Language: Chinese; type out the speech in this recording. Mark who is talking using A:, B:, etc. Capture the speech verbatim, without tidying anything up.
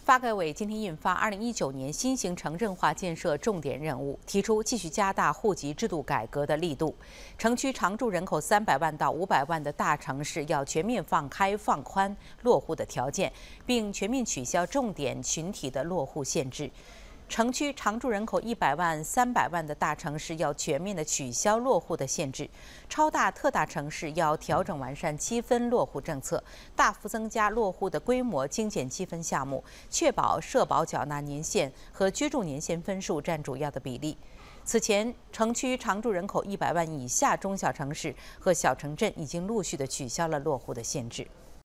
A: 发改委今天印发《二零一九年新型城镇化建设重点任务》，提出继续加大户籍制度改革的力度。城区常住人口三百万到五百万的大城市要全面放开放宽落户的条件，并全面取消重点群体的落户限制。 城区常住人口一百万、三百万的大城市要全面的取消落户的限制，超大、特大城市要调整完善积分落户政策，大幅增加落户的规模，精简积分项目，确保社保缴纳年限和居住年限分数占主要的比例。此前，城区常住人口一百万以下中小城市和小城镇已经陆续的取消了落户的限制。